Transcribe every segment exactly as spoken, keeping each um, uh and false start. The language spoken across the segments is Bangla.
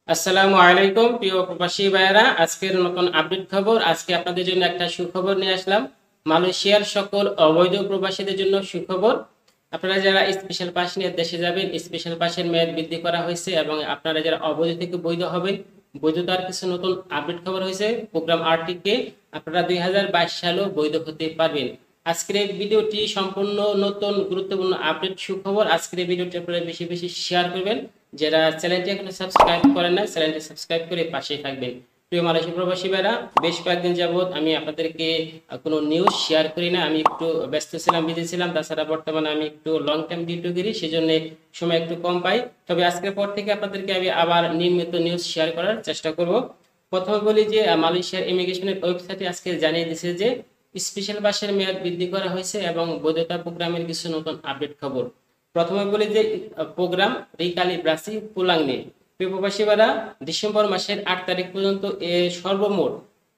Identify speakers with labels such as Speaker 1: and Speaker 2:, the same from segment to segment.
Speaker 1: আসসালামু আলাইকুম প্রিয় প্রবাসী ভাইয়েরা, আজকের নতুন আপডেট খবর। আজকে আপনাদের জন্য একটা সুখবর নিয়ে আসলাম। মালয়েশিয়ার সকল অবৈধ প্রবাসীদের জন্য সুখবর। আপনারা যারা স্পেশাল পাস নিয়ে দেশে যাবেন, স্পেশাল পাসের মেয়াদ বৃদ্ধি করা হয়েছে এবং আপনারা যারা অবৈধ থেকে বৈধ হবেন, বৈধতার কিছু নতুন আপডেট খবর হয়েছে। প্রোগ্রাম আরটিকে আপনারা দুই হাজার বাইশ সালেও বৈধ হতে পারবেন। আজকের এই ভিডিওটি সম্পূর্ণ নতুন গুরুত্বপূর্ণ আপডেট সুখবর। আজকের এই ভিডিওটি আপনারা বেশি বেশি শেয়ার করবেন। যারা চ্যানেলটি এখনো সাবস্ক্রাইব করেন না, চ্যানেলটি সাবস্ক্রাইব করে পাশেই থাকবেন। প্রিয় মালয়েশিয়া প্রবাসী ভাইরা, বেশ কয়েকদিন যাবত আমি আপনাদেরকে কোনো নিউজ শেয়ার করি না। আমি একটু ব্যস্ত ছিলাম, বিজি ছিলাম। তাছাড়া বর্তমানে আমি একটু লং টাইম ডিউটি করি, সেই জন্য সময় একটু কম পাই। তবে আজকের পর থেকে আপনাদেরকে আমি আবার নিয়মিত নিউজ শেয়ার করার চেষ্টা করব। প্রথমে বলি যে মালয়েশিয়ার ইমিগ্রেশনের ওয়েবসাইটে আজকে জানিয়ে দিয়েছে যে স্পেশাল পাসের মেয়াদ বৃদ্ধি করা হয়েছে এবং বৈধতা প্রোগ্রামের কিছু নতুন আপডেট খবর। প্রথমে বলি যে প্রোগ্রাম রিকালিব্রাসি পুলাং নিয়ে। প্রবাসীরা ডিসেম্বর মাসের আট তারিখ পর্যন্ত এ সর্বমোট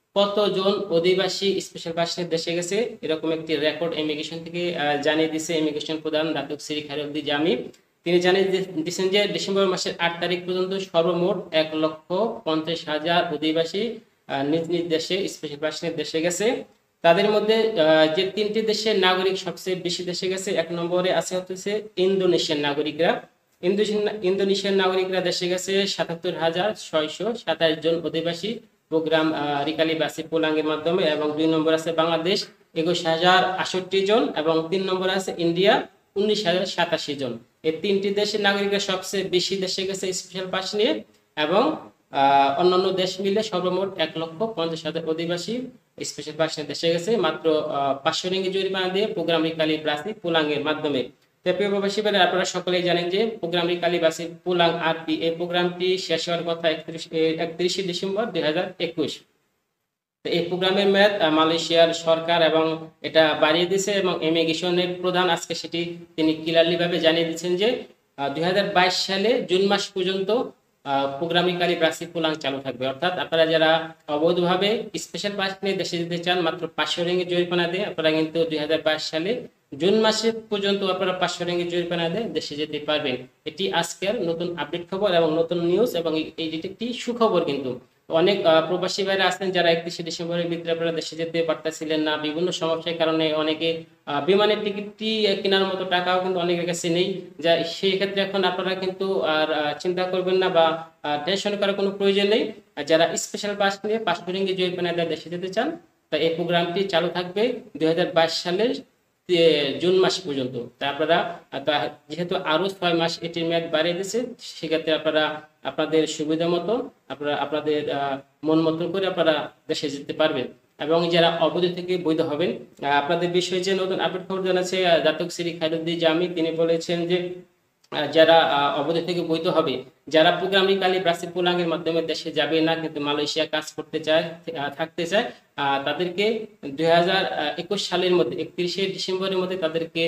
Speaker 1: কতজন অধিবাসী স্পেশাল পাস নিয়ে দেশে গেছে, এরকম একটি রেকর্ড ইমিগ্রেশন থেকে জানিয়ে দিয়েছে ইমিগ্রেশন প্রধান দাতুক শ্রী খায়রুদ্দিন জামি। তিনি জানিয়ে দিয়েছেন যে ডিসেম্বর মাসের আট তারিখ পর্যন্ত সর্বমোট এক লক্ষ পঞ্চাশ হাজার অধিবাসী নিজ নিজ দেশে স্পেশাল পাস নিয়ে দেশে গেছে। তাদের মধ্যে যে তিনটি দেশের নাগরিক সবচেয়ে বেশি দেশে গেছে, এক নম্বরে আছে হচ্ছে ইন্দোনেশিয়ান নাগরিকরা। ইন্দোনেশিয়ান নাগরিকরা দেশে গেছে সাতাত্তর হাজার ছয়শো সাতাশ জন অধিবাসী প্রোগ্রাম রিকালিব্রাসি পুলাং এর মাধ্যমে, এবং দুই নম্বর আছে বাংলাদেশ একুশ হাজার আটষট্টি জন, এবং তিন নম্বর আছে ইন্ডিয়া উনিশ হাজার সাতাশি জন। এই তিনটি দেশের নাগরিকরা সবচেয়ে বেশি দেশে গেছে স্পেশাল পাস নিয়ে, এবং আহ অন্যান্য দেশ মিলে সর্বমোট এক লক্ষ পঞ্চাশ হাজার অধিবাসী স্পেশাল পাস নিয়ে দেশে গেছে মাত্র পাঁচশো রিঙ্গিত জরিমানা দিয়ে প্রোগ্রাম রিকালিব্রাসি পুলাং এর মাধ্যমে। প্রিয় প্রবাসী ভাইরা, আপনারা সকলেই জানেন যে প্রোগ্রাম রিকালিব্রাসি পুলাং আরটি এই প্রোগ্রামটি শেষ হওয়ার কথা একত্রিশে ডিসেম্বর দুই হাজার একুশ। এই প্রোগ্রামের মেয়াদ মালয়েশিয়ার সরকার এবং এটা বাড়িয়ে দিয়েছে, এবং ইমিগ্রেশনের প্রধান আজকে সেটি তিনি ক্লিয়ারলি ভাবে জানিয়ে দিচ্ছেন যে দুই হাজার বাইশ সালে জুন মাস পর্যন্ত প্রোগ্রাম রিকালিব্রাসি পুলাং চালু থাকবে। অর্থাৎ আপনারা যারা অবৈধভাবে স্পেশাল পাস নিয়ে দেশে যেতে চান মাত্র পাঁচশো রিঙ্গিত জরিমানা দিয়ে, আপনারা কিন্তু দুই হাজার বাইশ সালে জুন মাসে পর্যন্ত আপনারা পাঁচশো রিঙ্গিত জরিমানা দিয়ে দেশে যেতে পারবেন। এটি আজকের নতুন আপডেট খবর এবং নতুন নিউজ, এবং এই একটি সুখবর। কিন্তু অনেক প্রবাসী ভাইরা আছেন যারা একত্রিশে ডিসেম্বরের ভিতরে আপনারা দেশে যেতে পারতেছিলেন না, বিভিন্ন সমস্যার কারণে অনেকে বিমানের টিকিটটি কেনার মতো টাকাও কিন্তু অনেকের কাছে নেই। যা সেই ক্ষেত্রে এখন আপনারা কিন্তু আর চিন্তা করবেন না বা টেনশন করার কোনো প্রয়োজন নেই। যারা স্পেশাল পাস নিয়ে পাঁচশো রিঙ্গিত জরিমানা দিয়ে দেশে যেতে চান, তা এই প্রোগ্রামটি চালু থাকবে দুই হাজার বাইশ সালের জুন মাস পর্যন্ত। তা আপনারা যেহেতু আরো ছয় মাস এটির মেয়াদ বাড়িয়ে দিয়েছে, সেক্ষেত্রে আপনারা আপনাদের সুবিধা মতো আপনারা আপনাদের মন মতন করে আপনারা দেশে যেতে পারবেন। এবং যারা অবৈধ থেকে বৈধ হবেন, আপনাদের বিষয়ে যে নতুন আপডেট খবর জানাচ্ছে দাতুক শ্রী খায়রুদ্দিন জামি, তিনি বলেছেন যে যারা অবৈধ থেকে বৈধ হবে, যারা প্রোগ্রাম রিকালিব্রাসি পুলাং এর মাধ্যমে দেশে যাবে না কিন্তু মালয়েশিয়া কাজ করতে চায় থাকতে চায়, তাদেরকে দুই হাজার একুশ সালের মধ্যে একত্রিশে ডিসেম্বরের মধ্যে তাদেরকে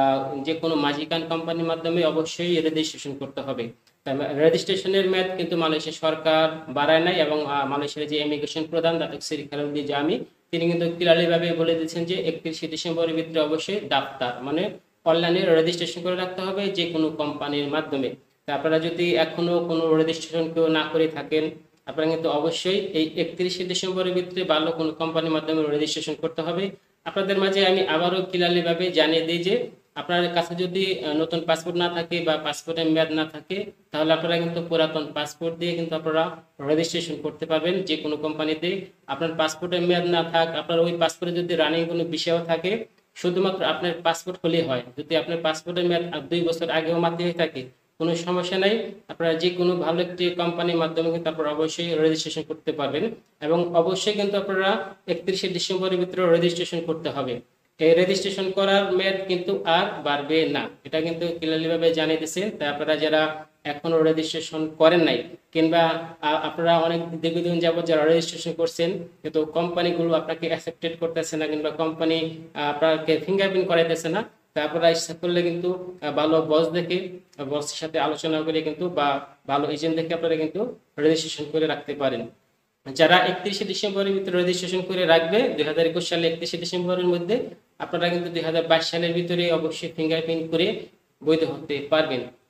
Speaker 1: যে কোনো মাজিকান কোম্পানির মাধ্যমে অবশ্যই রেজিস্ট্রেশন করতে হবে। রেজিস্ট্রেশনের মেয়াদ কিন্তু মালয়েশিয়া সরকার বাড়ায় নাই, এবং মালয়েশিয়ার যে ইমিগ্রেশন প্রধান দাতুক শ্রী খায়রুদ্দিন জামি, তিনি কিন্তু ক্লিয়ারলি ভাবে বলে দিচ্ছেন যে একত্রিশে ডিসেম্বরের ভিতরে অবশ্যই ডাক্তার মানে অনলাইনে রেজিস্ট্রেশন করে রাখতে হবে যে কোনো কোম্পানির মাধ্যমে। তা আপনারা যদি এখনো কোনো রেজিস্ট্রেশন কেউ না করে থাকেন, আপনারা কিন্তু অবশ্যই এই একত্রিশে ডিসেম্বরের ভিতরে ভালো কোনো কোম্পানির মাধ্যমে রেজিস্ট্রেশন করতে হবে। আপনাদের মাঝে আমি আবারও ক্লিয়ারলি ভাবে জানিয়ে দিই যে আপনার কাছে যদি নতুন পাসপোর্ট না থাকে বা পাসপোর্টের মেয়াদ না থাকে, তাহলে আপনারা কিন্তু পুরাতন পাসপোর্ট দিয়ে কিন্তু আপনারা রেজিস্ট্রেশন করতে পারবেন যে কোনো কোম্পানিতে। আপনার পাসপোর্টের মেয়াদ না থাক, আপনার ওই পাসপোর্টে যদি রানিং কোনো বিষয়ও থাকে, শুধুমাত্র আপনার পাসপোর্ট হলেই হয়। যদি আপনার পাসপোর্টের মেয়াদ দুই বছর আগেও মাত্র হয়ে থাকে, কোনো সমস্যা নাই, আপনারা যে কোনো ভালো একটি কোম্পানির মাধ্যমে কিন্তু আপনারা অবশ্যই রেজিস্ট্রেশন করতে পারবেন। এবং অবশ্যই কিন্তু আপনারা একত্রিশে ডিসেম্বরের ভিতরে রেজিস্ট্রেশন করতে হবে। এই রেজিস্ট্রেশন করার মেয়াদ কিন্তু আর বাড়বে না, এটা কিন্তু ক্লিয়ারলি ভাবে জানিয়ে দিচ্ছে। তাই আপনারা যারা এখনো রেজিস্ট্রেশন করেন নাই, কিংবা আপনারা অনেক দীর্ঘদিন যাবত যারা রেজিস্ট্রেশন করছেন কিন্তু কোম্পানিগুলো আপনাকে অ্যাকসেপ্টেড করতেছে না, কিংবা কোম্পানি আপনাকে ফিঙ্গারপ্রিন্ট করাইতেছে না, তা আপনারা ইচ্ছা করলে কিন্তু ভালো বস দেখে বসের সাথে আলোচনা করে কিন্তু বা ভালো এজেন্ট দেখে আপনারা কিন্তু রেজিস্ট্রেশন করে রাখতে পারেন। যারা একত্রিশে ডিসেম্বরের ভিতরে রেজিস্ট্রেশন করে রাখবে দুই হাজার একুশ সালে একত্রিশে ডিসেম্বরের মধ্যে, আপনারা কিন্তু দুই হাজার বাইশ সালের ভিতরে অবশ্যই ফিঙ্গারপ্রিন্ট করে বৈধ হতে পারবেন।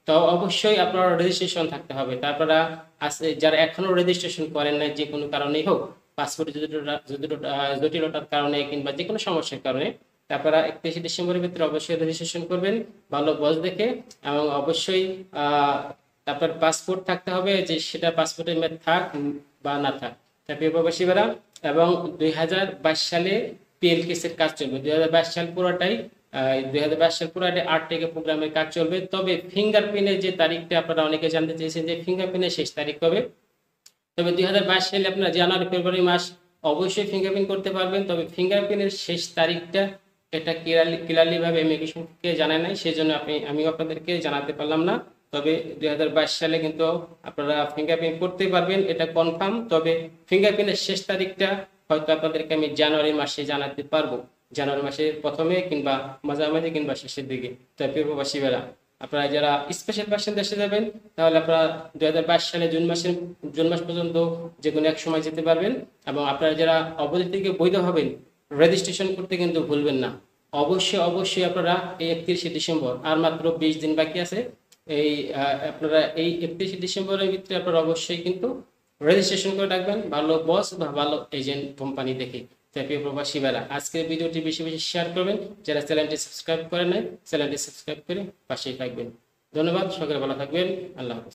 Speaker 1: তো অবশ্যই আপনার রেজিস্ট্রেশন থাকতে হবে। তারপরে আছে যারা এখনো রেজিস্ট্রেশন করেন নাই, যে কোনো কারণেই হোক, পাসপোর্ট জটিলতার কারণে কিংবা যে কোনো সমস্যার কারণে, তারপরে একত্রিশে ডিসেম্বরের ভিতরে অবশ্যই রেজিস্ট্রেশন করবেন ভালো বস দেখে। এবং অবশ্যই আপনার পাসপোর্ট থাকতে হবে, যে সেটা পাসপোর্টের মেয়াদ থাক বা না থাক। প্রিয় প্রবাসী ভাইরা, এবং দুই হাজার বাইশ সালে পিএল কেসের কাজ চলবে। দুই হাজার বাইশ সাল পুরোটাই দুই হাজার বাইশ সাল পুরোটাই আট থেকে প্রোগ্রামের কাজ চলবে। তবে ফিঙ্গারপ্রিন্টের যে তারিখটা আপনারা অনেকে জানতে চেয়েছেন যে ফিঙ্গারপ্রিন্টের শেষ তারিখ কবে। তবে দুই হাজার বাইশ সালে আপনারা জানুয়ারি ফেব্রুয়ারি মাস অবশ্যই ফিঙ্গারপ্রিন্ট করতে পারবেন। তবে ফিঙ্গারপ্রিন্টের শেষ তারিখটা এটা ক্লিয়ারলি ক্লিয়ারলি ভাবে ইমিগ্রেশনকে জানায় নাই, সেই জন্য আপনি আমিও আপনাদেরকে জানাতে পারলাম না। তবে দুই হাজার বাইশ সালে কিন্তু আপনারা ফিঙ্গারপ্রিন্ট করতে পারবেন, এটা কনফার্ম। তবে ফিঙ্গারপ্রিন্টের শেষ তারিখটা হয়তো আপনাদেরকে আমি জানুয়ারি মাসে জানাতে পারবো, জানুয়ারি মাসের প্রথমে কিংবা মাঝামাঝি কিংবা শেষের দিকে। তাই প্রিয় প্রবাসী ভাইরা, আপনারা যারা স্পেশাল পার্সন দেশে যাবেন, তাহলে আপনারা দুই হাজার বাইশ সালে জুন মাসের জুন মাস পর্যন্ত যে কোনো এক সময় যেতে পারবেন। এবং আপনারা যারা অবৈধ থেকে বৈধ হবেন, রেজিস্ট্রেশন করতে কিন্তু ভুলবেন না। অবশ্যই অবশ্যই আপনারা এই একত্রিশে ডিসেম্বর, আর মাত্র বিশ দিন বাকি আছে, এই আপনারা এই একত্রিশে ডিসেম্বরের ভিতরে আপনারা অবশ্যই কিন্তু রেজিস্ট্রেশন করে রাখবেন ভালো বস বা ভালো এজেন্ট কোম্পানি দেখে। প্রিয় প্রবাসী ভাইরা, আজকের ভিডিওটি বেশি বেশি শেয়ার করবেন। যারা চ্যানেলটি সাবস্ক্রাইব করেন নাই, চ্যানেলটি সাবস্ক্রাইব করে পাশেই থাকবেন। ধন্যবাদ, সকলে ভালো থাকবেন। আল্লাহ হাফেজ।